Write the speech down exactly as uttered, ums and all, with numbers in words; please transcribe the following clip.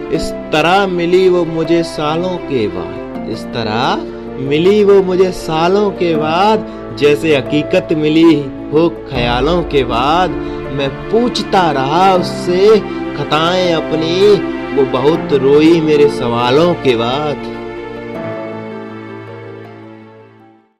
इस तरह मिली वो मुझे सालों के बाद, इस तरह मिली वो मुझे सालों के बाद, जैसे हकीकत मिली हो ख्यालों के बाद। मैं पूछता रहा उससे खताएं अपनी, वो बहुत रोई मेरे सवालों के बाद।